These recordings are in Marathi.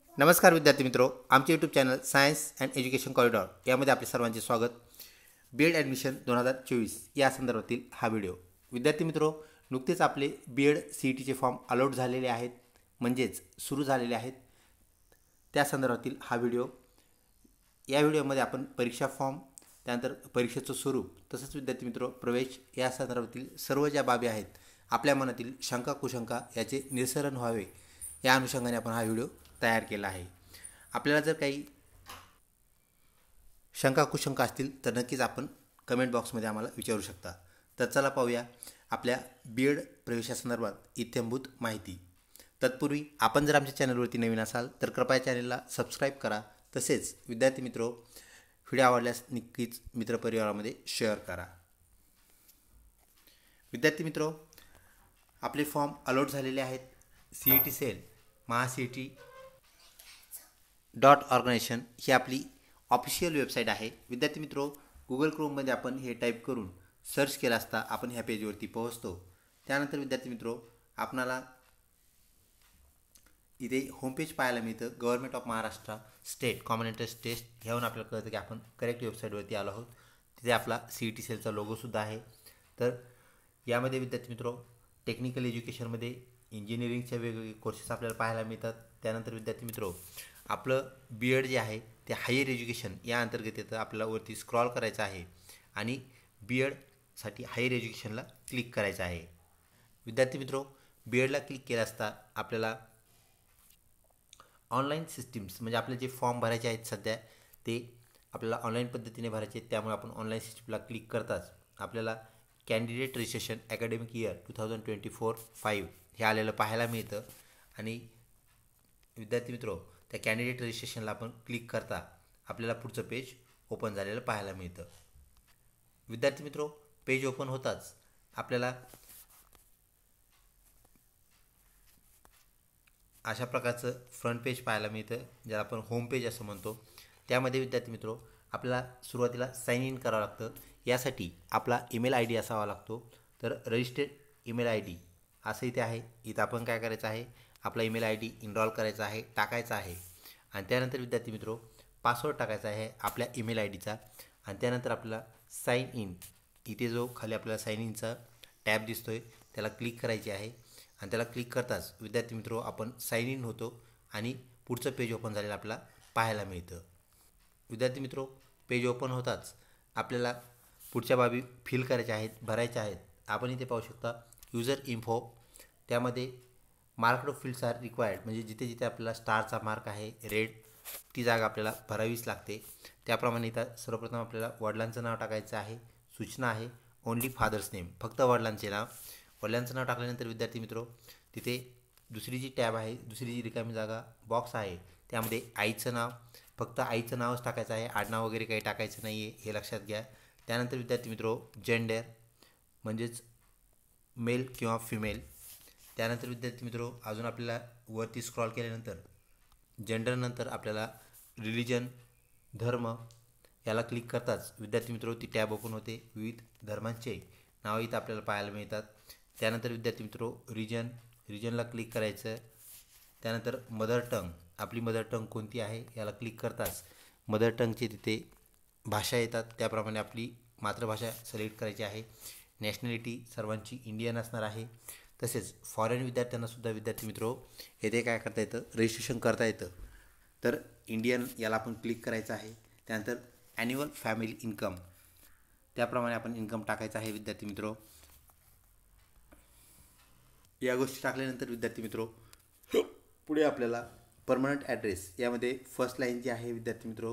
नमस्कार विद्यार्थी मित्रो, आमचे YouTube channel science and education corridor यामध्ये आपले सर्वांचे स्वागत. बी एड ॲडमिशन 2024 या संदर्भातील हा व्हिडिओ. विद्यार्थी मित्रो, नुकतेच आपले बी एड सी ई टीचे फॉर्म अलॉट झालेले आहेत, म्हणजेच सुरू झालेले आहेत. त्या संदर्भातील हा व्हिडिओ. या व्हिडिओमध्ये आपण परीक्षा फॉर्म, त्यानंतर परीक्षेचं स्वरूप, तसंच विद्यार्थी मित्रो प्रवेश या संदर्भातील सर्व ज्या बाबी आहेत, आपल्या मनातील शंका कुशंका याचे निरसन व्हावे या अनुषंगाने आपण हा व्हिडिओ तयार केला आहे. आपल्याला जर काही शंका कुशंका असतील तर नक्कीच आपण कमेंट बॉक्समध्ये आम्हाला विचारू शकता. तर चला पाहूया आपल्या बी एड प्रवेशासंदर्भात इत्थंभूत माहिती. तत्पूर्वी आपण जर आमच्या चॅनलवरती नवीन असाल तर कृपया चॅनलला सबस्क्राईब करा. तसेच विद्यार्थी मित्रो, व्हिडिओ आवडल्यास नक्कीच मित्रपरिवारामध्ये शेअर करा. विद्यार्थी मित्रो, आपले फॉर्म अलॉट झालेले आहेत. सी ई टी सेल महाCET .ऑर्गनायझेशन ही आपली ऑफिशियल वेबसाईट आहे. विद्यार्थी मित्रो, गुगल क्रोममध्ये आपण हे टाईप करून सर्च केला असता आपण ह्या पेजवरती पोहोचतो. त्यानंतर विद्यार्थी मित्रो, आपणाला इथे होमपेज पाहायला मिळतं. Government of Maharashtra state common entrance test ह्यावरून आपल्याला कळतं की आपण करेक्ट वेबसाईटवरती आलो आहोत. तिथे आपला CET सेलचा लोगोसुद्धा आहे. तर यामध्ये विद्यार्थी मित्रो, टेक्निकल एज्युकेशनमध्ये इंजिनिअरिंगचे वेगवेगळे कोर्सेस आपल्याला पाहायला मिळतात. त्यानंतर विद्यार्थी मित्रो, आपलं बी एड जे आहे ते हायर एज्युकेशन या अंतर्गत येतं. आपल्याला वरती स्क्रॉल करायचं आहे आणि बी एडसाठी हायर एज्युकेशनला क्लिक करायचं आहे. विद्यार्थी मित्रो, बी एडला क्लिक केलं असता आपल्याला ऑनलाईन सिस्टीम्स म्हणजे आपले जे फॉर्म भरायचे आहेत सध्या ते आपल्याला ऑनलाईन पद्धतीने भरायचे आहेत. त्यामुळे आपण ऑनलाईन सिस्टीमला क्लिक करताच आपल्याला कॅन्डिडेट रजिस्ट्रेशन ॲकॅडमिक इयर 2024-5 हे आलेलं पाहायला मिळतं. आणि विद्यार्थी मित्रो, त्या कॅन्डिडेट रजिस्ट्रेशनला आपण क्लिक करता आपल्याला पुढचं पेज ओपन झालेलं पाहायला मिळतं. विद्यार्थी मित्रो, पेज ओपन होताच आपल्याला अशा प्रकारचं फ्रंट पेज पाहायला मिळतं, ज्याला आपण होम पेज असं म्हणतो. त्यामध्ये विद्यार्थी मित्रो, आपल्याला सुरुवातीला साइन इन करावं लागतं. यासाठी आपला ईमेल आय डी असावा लागतो. तर रजिस्टर्ड ईमेल आय डी असं इथे आहे. इथं आपण काय करायचं आहे, आपला ईमेल आय डी इनरॉल करायचा आहे, टाकायचा आहे. आणि त्यानंतर विद्यार्थी मित्रो, पासवर्ड टाकायचा आहे आपल्या ईमेल आय डीचा. आणि त्यानंतर आपल्याला साइन इन, इथे जो खाली आपल्याला साइन इनचा टॅब दिसतोय त्याला क्लिक करायची आहे. आणि त्याला क्लिक करताच विद्यार्थी मित्रो, आपण साइन इन होतो आणि पुढचं पेज ओपन झालेलं आपल्याला पाहायला मिळतं. विद्यार्थी मित्रो, पेज ओपन होताच आपल्याला पुढच्या बाबी फिल करायच्या आहेत, भरायच्या आहेत. आपण इथे पाहू शकता युजर इन्फो. त्यामध्ये मार्क्ड फील्ड्स आर रिक्वायर्ड, म्हणजे जिथे जिथे आपल्याला स्टारचा मार्क आहे रेड, ती जागा आपल्याला भरावीच लागते. त्याप्रमाणे इथं सर्वप्रथम आपल्याला वडिलांचं नाव टाकायचं आहे. सूचना आहे ओनली फादर्स नेम, फक्त वडिलांचे नाव. वडिलांचं नाव टाकल्यानंतर विद्यार्थी मित्रो, तिथे दुसरी जी टॅब आहे, दुसरी जी रिकामी जागा बॉक्स आहे त्यामध्ये आईचं नाव, फक्त आईचं नावच टाकायचं आहे. आडनाव वगैरे काही टाकायचं नाही आहे, हे लक्षात घ्या. त्यानंतर विद्यार्थी मित्रो, जेंडर म्हणजेच मेल किंवा फिमेल. त्यानंतर विद्यार्थी मित्रो, अजून आपल्याला वरती स्क्रॉल केल्यानंतर जेंडरनंतर आपल्याला रिलिजन, धर्म याला क्लिक करताच विद्यार्थी मित्रो ती टॅब ओपन होते. विविध धर्मांचे नाव इथं आपल्याला पाहायला मिळतात. त्यानंतर विद्यार्थी मित्रो, रिजनला क्लिक करायचं. त्यानंतर मदर टंग, आपली मदर टंग कोणती आहे याला क्लिक करताच मदर टंगची तिथे भाषा येतात. त्याप्रमाणे आपली मातृभाषा सिलेक्ट करायची आहे. नॅशनॅलिटी सर्वांची इंडियन असणार आहे. तसेच फॉरेन विद्यार्थ्यांनासुद्धा विद्यार्थी मित्रो येथे काय करता येतं, रजिस्ट्रेशन करता येतं. तर इंडियन याला आपण क्लिक करायचं आहे. त्यानंतर ॲन्युअल फॅमिली इन्कम, त्याप्रमाणे आपण इन्कम टाकायचं आहे विद्यार्थी मित्रो. या गोष्टी टाकल्यानंतर विद्यार्थी मित्रो, पुढे आपल्याला परमनंट ॲड्रेस यामध्ये फर्स्ट लाईन जी आहे विद्यार्थी मित्रो,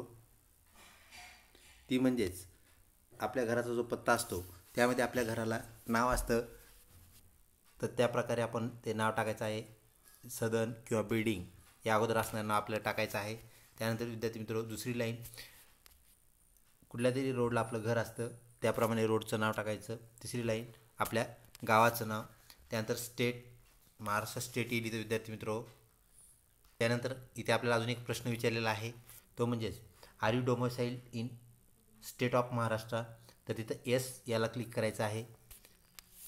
ती म्हणजेच आपल्या घराचा जो पत्ता असतो त्यामध्ये आपल्या घराला नाव असतं, तर त्याप्रकारे आपण ते नाव टाकायचं आहे. सदन किंवा बिल्डिंग या अगोदर असणारं नाव आपल्याला टाकायचं आहे. त्यानंतर विद्यार्थी मित्रो, दुसरी लाईन कुठल्या तरी रोडला आपलं घर असतं त्याप्रमाणे रोडचं नाव टाकायचं. तिसरी लाईन आपल्या गावाचं नाव. त्यानंतर स्टेट, महाराष्ट्र स्टेट येईल इथं विद्यार्थी मित्रो. त्यानंतर इथे आपल्याला अजून एक प्रश्न विचारलेला आहे, तो म्हणजेच are you domicile in state of Maharashtra, तर तिथं येस याला क्लिक करायचं आहे.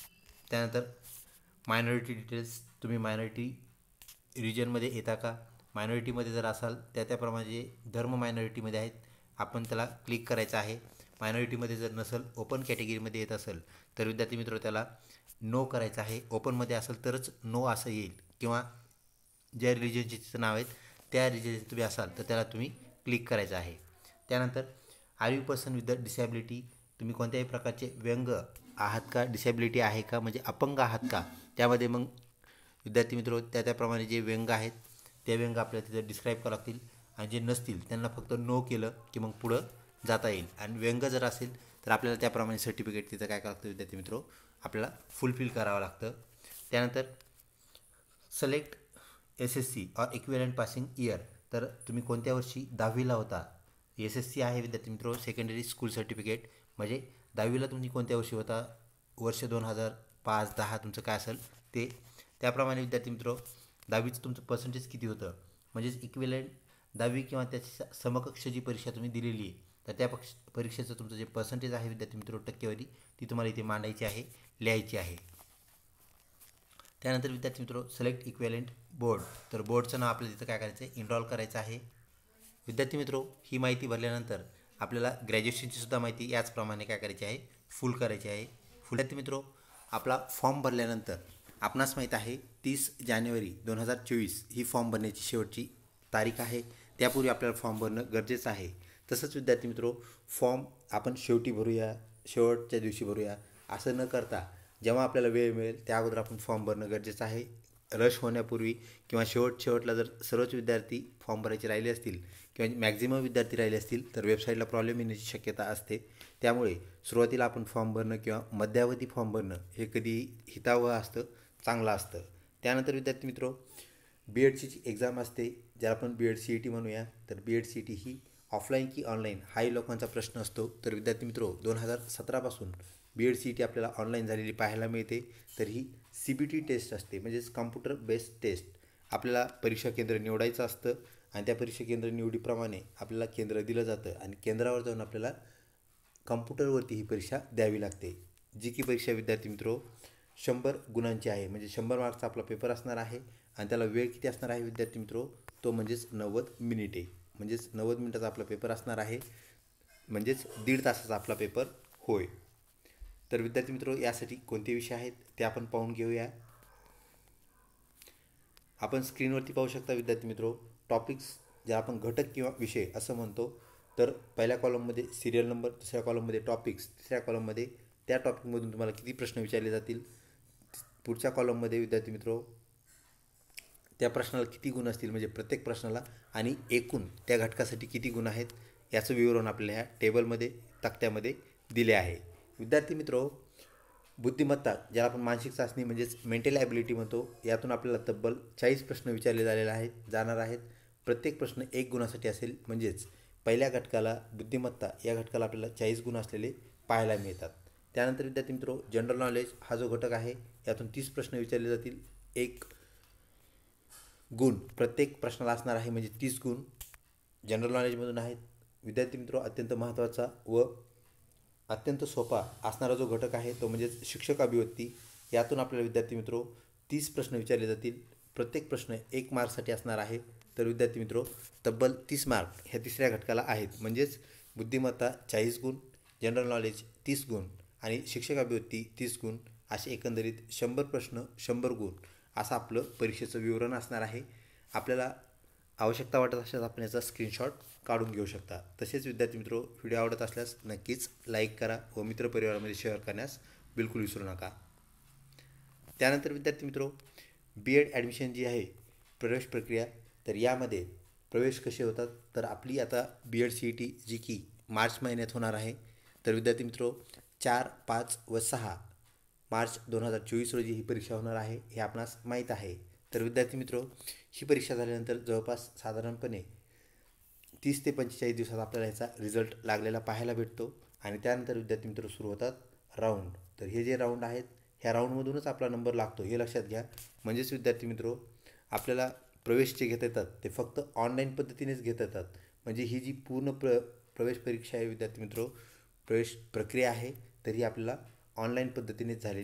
त्यानंतर मायनॉरिटी डिटेल्स, तुम्ही मायनॉरिटी रिजनमध्ये येता का, मायनॉरिटीमध्ये जर असाल त्याप्रमाणे जे धर्म मायनॉरिटीमध्ये आहेत आपण त्याला क्लिक करायचं आहे. मायनॉरिटीमध्ये जर नसेल, ओपन कॅटेगरीमध्ये येत असेल तर विद्यार्थी मित्र त्याला नो करायचं आहे. ओपनमध्ये असेल तरच नो असं येईल, किंवा ज्या रिलिजनचे नाव आहेत त्या रिलिजन तुम्ही असाल तर त्याला तुम्ही क्लिक करायचं आहे. त्यानंतर are you person with the disability, तुम्ही कोणत्याही प्रकारचे व्यंग आहात का, डिसॅबिलिटी आहे का, म्हणजे अपंग आहात का. त्यामध्ये मग विद्यार्थी मित्र त्याप्रमाणे जे व्यंग आहेत ते व्यंग आपल्याला तिथं डिस्क्राईब करावं लागतील, आणि जे नसतील त्यांना फक्त नो केलं की मग पुढं जाता येईल. आणि व्यंग जर असेल तर आपल्याला त्याप्रमाणे सर्टिफिकेट तिथं काय करावं लागतं विद्यार्थी मित्र, आपल्याला फुलफिल करावं लागतं. त्यानंतर select SSC or equivalent passing year, तर तुम्ही कोणत्या वर्षी 10वीला होता. SSC आहे विद्यार्थी मित्र, सेकंडरी स्कूल सर्टिफिकेट, म्हणजे 10वीला तुम्ही कोणत्या वर्षी होता, वर्ष 2005, 10 तुमचं काय असेल ते. त्याप्रमाणे विद्यार्थी मित्र 10वीचं तुमचं पर्सेंटेज किती होतं, म्हणजेच इक्विवलेंट 10वी किंवा त्याची समकक्ष जी परीक्षा तुम्ही दिलेली आहे तर त्या परीक्षेचं तुमचं जे पर्सेंटेज आहे विद्यार्थी मित्र, टक्केवारी, ती तुम्हाला इथे मांडायची आहे, लिहायची आहे. त्यानंतर विद्यार्थी मित्र सिलेक्ट इक्विवलेंट बोर्ड, तर बोर्डचं नाव आपल्याला तिथं काय करायचं आहे, इनरोल करायचं आहे. विद्यार्थी मित्र ही माहिती भरल्यानंतर आपल्याला ग्रॅज्युएशनची सुद्धा माहिती याचप्रमाणे काय करायची आहे, फुल करायची आहे. विद्यार्थी मित्र आपला फॉर्म भरल्यानंतर आपणास माहीत आहे 30 जानेवारी 2024 ही फॉर्म भरण्याची शेवटची तारीख आहे. त्यापूर्वी आपल्याला फॉर्म भरणं गरजेचं आहे. तसंच विद्यार्थी मित्र फॉर्म आपण शेवटी भरूया, शेवटच्या दिवशी भरूया असं न करता जेव्हा आपल्याला वेळ मिळेल त्या अगोदर आपण फॉर्म भरणं गरजेचं आहे. रश होण्यापूर्वी किंवा शेवटला जर सर्वच विद्यार्थी फॉर्म भरायचे राहिले असतील किंवा मॅक्झिमम विद्यार्थी राहिले असतील तर वेबसाईटला प्रॉब्लेम येण्याची शक्यता असते. त्यामुळे सुरुवातीला आपण फॉर्म भरणं किंवा मध्यावधी फॉर्म भरणं हे कधी हितावह असतं, चांगलं असतं. त्यानंतर विद्यार्थी मित्र BEdची जी एक्झाम असते, ज्याला आपण BEd CET म्हणूया, तर BEd CET ही ऑफलाईन की ऑनलाईन हाही लोकांचा प्रश्न असतो. तर विद्यार्थी मित्र 2017पासून BEd CET आपल्याला ऑनलाईन झालेली पाहायला मिळते. तर ही CBT टेस्ट असते, म्हणजेच कॉम्प्युटर बेस्ड टेस्ट. आपल्याला परीक्षा केंद्र निवडायचं असतं आणि त्या परीक्षा केंद्र निवडीप्रमाणे आपल्याला केंद्र दिलं जातं आणि केंद्रावर जाऊन आपल्याला कॉम्प्युटरवरती ही परीक्षा द्यावी लागते. जी की परीक्षा विद्यार्थी मित्र 100 गुणांची आहे, म्हणजे 100 मार्क्सचा आपला पेपर असणार आहे. आणि त्याला वेळ किती असणार आहे विद्यार्थी मित्र, तो म्हणजेच 90 मिनिटे, म्हणजेच 90 मिनिटाचा आपला पेपर असणार आहे, म्हणजेच 1.5 तासाचा आपला पेपर होय. तर विद्यार्थी मित्र यासाठी कोणते विषय आहेत ते आपण पाहून घेऊया. आपण स्क्रीनवरती पाहू शकता विद्यार्थी मित्र टॉपिक्स, जे आपण घटक किंवा विषय असं म्हणतो. तर पहिल्या कॉलममध्ये सिरियल नंबर, दुसऱ्या कॉलममध्ये टॉपिक्स, तिसऱ्या कॉलममध्ये त्या टॉपिकमधून तुम्हाला किती प्रश्न विचारले जातील, पुढच्या कॉलममध्ये विद्यार्थी मित्र त्या प्रश्नाला किती गुण असतील, म्हणजे प्रत्येक प्रश्नाला, आणि एकूण त्या घटकासाठी किती गुण आहेत याचं विवरण आपल्याला ह्या टेबलमध्ये, तक्त्यामध्ये दिले आहे. विद्यार्थी मित्र बुद्धिमत्ता, ज्याला आपण मानसिक चाचणी म्हणजेच मेंटल ॲबिलिटी म्हणतो, यातून आपल्याला तब्बल 40 प्रश्न विचारले जाणार आहेत. प्रत्येक प्रश्न 1 गुणासाठी असेल, म्हणजेच पहिल्या घटकाला बुद्धिमत्ता या घटकाला आपल्याला 40 गुण असलेले पाहायला मिळतात. त्यानंतर विद्यार्थी मित्र जनरल नॉलेज हा जो घटक आहे यातून 30 प्रश्न विचारले जातील, 1 गुण प्रत्येक प्रश्नाला असणार आहे, म्हणजे 30 गुण जनरल नॉलेजमधून आहेत. विद्यार्थी मित्र अत्यंत महत्त्वाचा व अत्यंत सोपा असणारा जो घटक आहे तो म्हणजेच शिक्षक अभिव्यक्ती. यातून आपल्याला विद्यार्थी मित्र 30 प्रश्न विचारले जातील, प्रत्येक प्रश्न 1 मार्कसाठी असणार आहे. तर विद्यार्थी मित्र तब्बल 30 मार्क ह्या तिसऱ्या घटकाला आहेत, म्हणजेच बुद्धिमत्ता 40 गुण, जनरल नॉलेज 30 गुण आणि शिक्षक अभिव्यक्ती 30 गुण, असे एकंदरीत 100 प्रश्न 100 गुण असं आपलं परीक्षेचं विवरण असणार आहे. आपल्याला आवश्यकता वाटत असल्यास आपण याचा स्क्रीनशॉट काढून घेऊ शकता. तसेच विद्यार्थी मित्र व्हिडिओ आवडत असल्यास नक्कीच लाईक करा व मित्रपरिवारामध्ये शेअर करण्यास बिलकुल विसरू नका. त्यानंतर विद्यार्थी मित्र BEd ॲडमिशन जी आहे, प्रवेश प्रक्रिया, तर यामध्ये प्रवेश कसे होतात, तर आपली आता BEd CET जी की मार्च महिन्यात होणार आहे. तर विद्यार्थी मित्र 4, 5 व 6 मार्च 2024 रोजी ही परीक्षा होणार आहे, हे आपणास माहीत आहे. तर विद्यार्थी मित्र ही परीक्षा झाल्यानंतर जवळपास साधारणपणे 30 ते 45 दिवसात आपल्याला ह्याचा रिझल्ट लागलेला पाहायला भेटतो. आणि त्यानंतर विद्यार्थी मित्र सुरू होतात राऊंड. तर हे जे राऊंड आहेत ह्या राऊंडमधूनच आपला नंबर लागतो, हे लक्षात घ्या. म्हणजेच विद्यार्थी मित्र आपल्याला प्रवेश जे घेता येतात ते फक्त ऑनलाईन पद्धतीनेच घेता येतात. म्हणजे ही जी पूर्ण प्रवेश परीक्षा आहे विद्यार्थी मित्र, प्रवेश प्रक्रिया आहे, तर ही आपल्याला ऑनलाईन पद्धतीनेच झालेली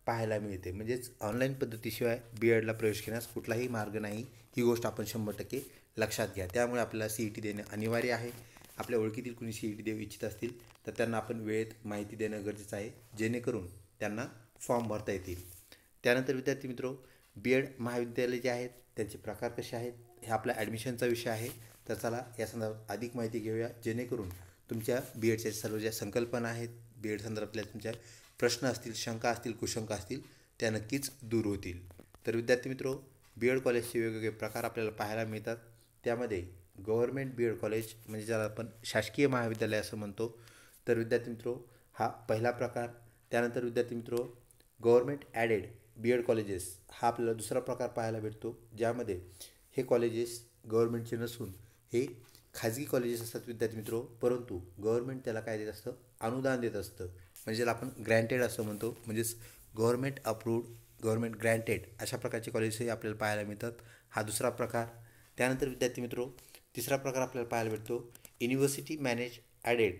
पाहायला मिळते. म्हणजेच ऑनलाईन पद्धतीशिवाय बी एडला प्रवेश घेण्यास कुठलाही मार्ग नाही, ही गोष्ट आपण 100% लक्षात घ्या. त्यामुळे आपल्याला CET देणं अनिवार्य आहे. आपल्या ओळखीतील कुणी CET देऊ इच्छित असतील तर त्यांना आपण वेळेत माहिती देणं गरजेचं आहे, जेणेकरून त्यांना फॉर्म भरता येतील. त्यानंतर विद्यार्थी मित्रो, बी एड महाविद्यालय जे आहेत त्यांचे प्रकार कसे आहेत हे आपल्या ॲडमिशनचा विषय आहे. तर चला या संदर्भात अधिक माहिती घेऊया, जेणेकरून तुमच्या बी एडच्या सर्व ज्या संकल्पना आहेत, बी एड संदर्भातल्या तुमच्या प्रश्न असतील, शंका असतील, कुशंका असतील, त्या नक्कीच दूर होतील. तर विद्यार्थी मित्रो, बी एड कॉलेजचे वेगवेगळे प्रकार आपल्याला पाहायला मिळतात. त्यामध्ये गव्हर्मेंट बी एड कॉलेज म्हणजे ज्याला आपण शासकीय महाविद्यालय असं म्हणतो, तर विद्यार्थी मित्रो हा पहिला प्रकार. त्यानंतर विद्यार्थी मित्रो, government aided B Ed colleges हा आपल्याला दुसरा प्रकार पाहायला भेटतो, ज्यामध्ये हे कॉलेजेस गव्हर्मेंटचे नसून हे खाजगी कॉलेजेस असतात विद्यार्थी मित्रो. परंतु गव्हर्मेंट त्याला काय देत असतं, अनुदान देत असतं, म्हणजे ज्याला आपण ग्रँटेड असं म्हणतो. म्हणजेच गव्हर्मेंट अप्रूव्ड, गव्हर्मेंट ग्रँटेड अशा प्रकारचे कॉलेजेसही आपल्याला पाहायला मिळतात. हा दुसरा प्रकार. त्यानंतर विद्यार्थी मित्रो, तिसरा प्रकार आपल्याला पाहायला भेटतो university manage aided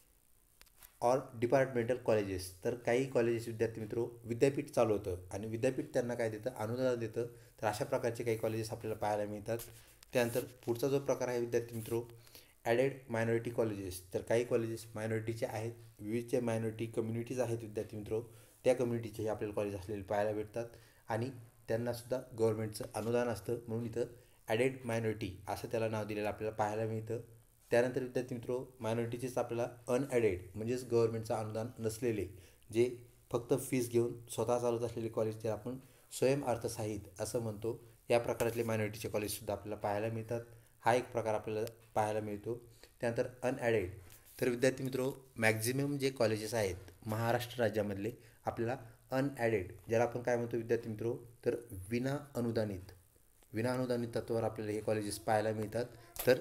or departmental colleges. तर काही कॉलेजेस विद्यार्थी मित्रो विद्यापीठ चालवतं आणि विद्यापीठ त्यांना काय देतं, अनुदान देतं. तर अशा प्रकारचे काही कॉलेजेस आपल्याला पाहायला मिळतात. त्यानंतर पुढचा जो प्रकार आहे विद्यार्थी मित्रो, ॲडेड मायनॉरिटी कॉलेजेस. तर काही कॉलेजेस मायनॉरिटीचे आहेत, विविध जे मायनॉरिटी कम्युनिटीज आहेत विद्यार्थी मित्रो, त्या कम्युनिटीचे आपल्याला कॉलेज असलेले पाहायला भेटतात आणि त्यांनासुद्धा गव्हर्नमेंटचं अनुदान असतं, म्हणून इथं ॲडेड मायनॉरिटी असं त्याला नाव दिलेलं आपल्याला पाहायला मिळतं. त्यानंतर विद्यार्थी मित्रो, मायनॉरिटीचेच आपल्याला अनॲडेड म्हणजेच गव्हर्नमेंटचं अनुदान नसलेले, जे फक्त फीस घेऊन स्वतः चालवत असलेले कॉलेज, जे आपण स्वयंअर्थसहाय्यित असं म्हणतो, या प्रकारातले मायनॉरिटीचे कॉलेजसुद्धा आपल्याला पाहायला मिळतात. हा एक प्रकार आपल्याला पाहायला मिळतो. त्यानंतर अनॲडेड. तर विद्यार्थी मित्रो, मॅक्झिमम जे कॉलेजेस आहेत महाराष्ट्र राज्यामधले आपल्याला अनॲडेड, ज्याला आपण काय म्हणतो विद्यार्थी मित्रो, तर विना अनुदानित तत्त्वावर आपल्याला हे कॉलेजेस पाहायला मिळतात. तर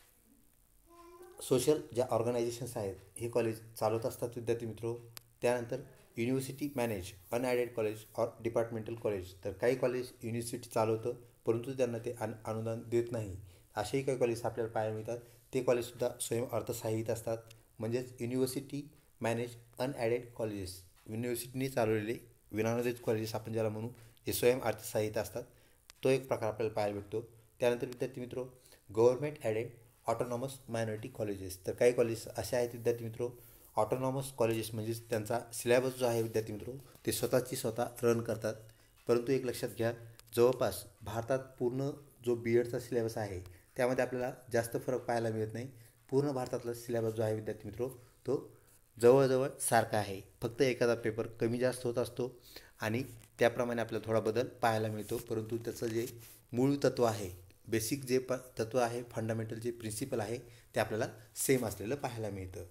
सोशल ज्या ऑर्गनायझेशन्स आहेत हे कॉलेज चालवत असतात विद्यार्थी मित्रो. त्यानंतर university manage unaided college or departmental college. तर काही कॉलेज युनिव्हर्सिटी चालवतं, परंतु त्यांना ते अनुदान देत नाही, असेही काही कॉलेज आपल्याला पाहायला मिळतात. ते कॉलेजसुद्धा स्वयंअर्थसहाय्यित असतात. म्हणजेच युनिव्हर्सिटी मॅनेज अनॲडेड कॉलेजेस, युनिव्हर्सिटीने चालवलेले विनानुदानित कॉलेजेस आपण ज्याला म्हणू, हे स्वयंअर्थसहाय्यित असतात. तो एक प्रकार आपल्याला पाहायला भेटतो. त्यानंतर विद्यार्थी मित्रो, government aided autonomous minority colleges. तर काही कॉलेजेस असे आहेत विद्यार्थी मित्रो, ऑटोनॉमस कॉलेजेस म्हणजेच त्यांचा सिलेबस जो आहे विद्यार्थी मित्रो, ते स्वतः रन करतात. परंतु एक लक्षात घ्या, जवळपास भारतात पूर्ण जो बी एडचा सिलेबस आहे त्यामध्ये आपल्याला जास्त फरक पाहायला मिळत नाही. पूर्ण भारतातला सिलेबस जो आहे विद्यार्थी मित्रो, तो जवळजवळ सारखा आहे. फक्त एखादा पेपर कमी जास्त होत असतो आणि त्याप्रमाणे आपल्याला थोडा बदल पाहायला मिळतो. परंतु त्याचं जे मूळ तत्त्व आहे, बेसिक जे तत्त्व आहे, फंडामेंटल जे प्रिन्सिपल आहे, ते आपल्याला सेम असलेलं पाहायला मिळतं.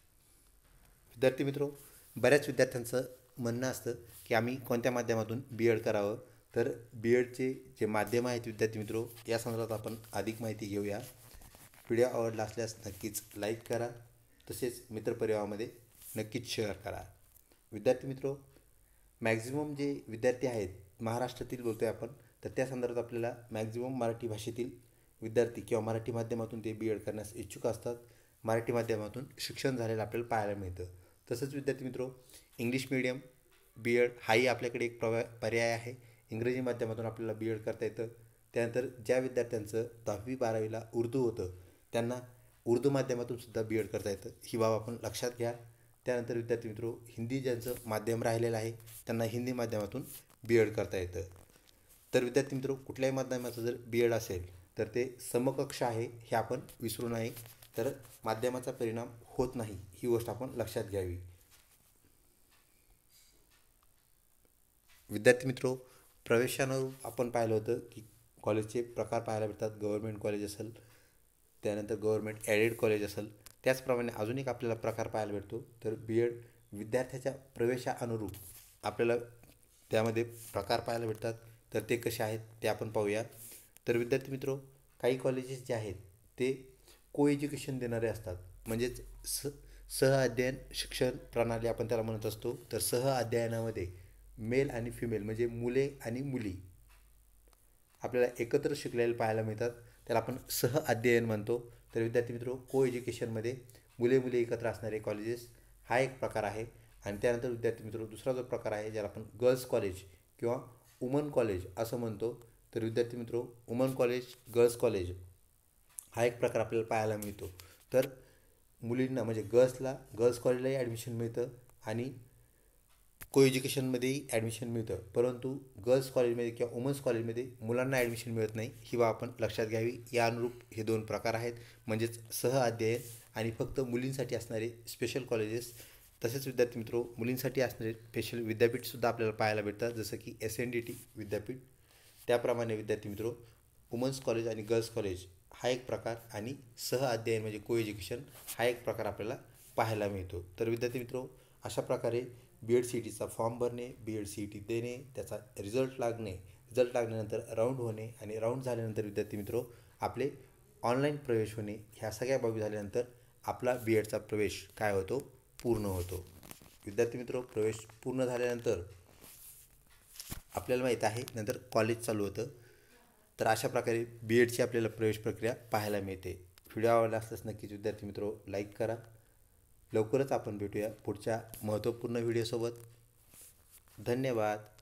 विद्यार्थी मित्रो, बऱ्याच विद्यार्थ्यांचं म्हणणं असतं की आम्ही कोणत्या माध्यमातून बी एड करावं. तर बी एडचे जे माध्यम आहेत विद्यार्थी मित्रो, या संदर्भात आपण अधिक माहिती घेऊया. व्हिडिओ आवडला असल्यास नक्कीच लाईक करा, तसेच मित्रपरिवारामध्ये नक्कीच शेअर करा. विद्यार्थी मित्रो, मॅक्झिमम जे विद्यार्थी आहेत महाराष्ट्रातील बोलतो आहे आपण, तर त्या संदर्भात आपल्याला मॅक्झिमम मराठी भाषेतील विद्यार्थी किंवा मराठी माध्यमातून ते बी एड करण्यास इच्छुक असतात. मराठी माध्यमातून शिक्षण झालेलं आपल्याला पाहायला मिळतं. तसंच विद्यार्थी मित्रो, इंग्लिश मीडियम बी एड हाही आपल्याकडे एक पर्याय आहे. इंग्रजी माध्यमातून आपल्याला बी एड करता येतं. त्यानंतर ज्या विद्यार्थ्यांचं 10वी-12वीला उर्दू होतं त्यांना उर्दू माध्यमातून सुद्धा बी एड करता येतं, ही बाब आपण लक्षात घ्या. त्यानंतर विद्यार्थी मित्रो, हिंदी ज्यांचं माध्यम राहिलेलं आहे त्यांना हिंदी माध्यमातून बी एड करता येतं. तर विद्यार्थी मित्रो, कुठल्याही माध्यमाचं जर बी एड असेल तर ते समकक्ष आहे, हे आपण विसरू नये. तर माध्यमाचा परिणाम होत नाही, ही गोष्ट आपण लक्षात घ्यावी. विद्यार्थी मित्रो, प्रवेशानुरूप आपण पाहिलं होतं की कॉलेजचे प्रकार पाहायला भेटतात. गव्हर्मेंट कॉलेज असेल, त्यानंतर गव्हर्मेंट ॲडेड कॉलेज असेल, त्याचप्रमाणे अजून एक आपल्याला प्रकार पाहायला भेटतो. तर बी एड विद्यार्थ्याच्या प्रवेशानुरूप आपल्याला त्यामध्ये प्रकार पाहायला भेटतात. तर ते कसे आहेत ते आपण पाहूया. तर विद्यार्थी मित्रो, काही कॉलेजेस जे आहेत ते को एज्युकेशन देणारे असतात, म्हणजेच सहअध्ययन शिक्षण प्रणाली आपण त्याला म्हणत असतो. तर सहअध्ययनामध्ये मेल आणि फिमेल म्हणजे मुले आणि मुली आपल्याला एकत्र शिकलेले पाहायला मिळतात, त्याला आपण सहअध्ययन म्हणतो. तर विद्यार्थी मित्रो, को एज्युकेशनमध्ये मुले मुली एकत्र असणारे कॉलेजेस हा एक प्रकार आहे. आणि त्यानंतर विद्यार्थी मित्र दुसरा जो प्रकार आहे ज्याला आपण गर्ल्स कॉलेज किंवा वुमन कॉलेज असं म्हणतो. तर विद्यार्थी मित्र वुमन कॉलेज गर्ल्स कॉलेज हा एक प्रकार आपल्याला पाहायला मिळतो. तर मुलींना म्हणजे गर्ल्स कॉलेजलाही ॲडमिशन मिळतं आणि को एज्युकेशनमध्येही ॲडमिशन मिळतं, परंतु गर्ल्स कॉलेजमध्ये किंवा वुमन्स कॉलेजमध्ये मुलांना ॲडमिशन मिळत नाही. ही बाब आपण लक्षात घ्यावी. या अनुरूप हे दोन प्रकार आहेत, म्हणजेच सह अध्ययन आणि फक्त मुलींसाठी असणारे स्पेशल कॉलेजेस. तसेच विद्यार्थी मित्र मुलींसाठी असणारे स्पेशल विद्यापीठसुद्धा आपल्याला पाहायला भेटतात, जसं की SNDT विद्यापीठ. त्याप्रमाणे विद्यार्थी मित्र वुमन्स कॉलेज आणि गर्ल्स कॉलेज हा एक प्रकार आणि सह अध्ययन म्हणजे को एज्युकेशन हा एक प्रकार आपल्याला पाहायला मिळतो. तर विद्यार्थी मित्र अशा प्रकारे BEd CETचा फॉर्म भरणे, BEd CET देणे, त्याचा रिझल्ट लागल्यानंतर राऊंड होणे आणि राऊंड झाल्यानंतर विद्यार्थी मित्र आपले ऑनलाईन प्रवेश होणे, ह्या सगळ्या बाबी झाल्यानंतर आपला BEdचा प्रवेश काय होतो, पूर्ण होतो. विद्यार्थी मित्र प्रवेश पूर्ण झाल्यानंतर आपल्याला माहीत आहे नंतर कॉलेज चालू होतं. तर अशा प्रकारे BEdची आपल्याला प्रवेश प्रक्रिया पाहायला मिळते. व्हिडिओ आवडला असल्यास नक्कीच विद्यार्थी मित्र लाईक करा. लवकरच आपण भेटूया पुढच्या महत्त्वपूर्ण व्हिडिओसोबत. धन्यवाद.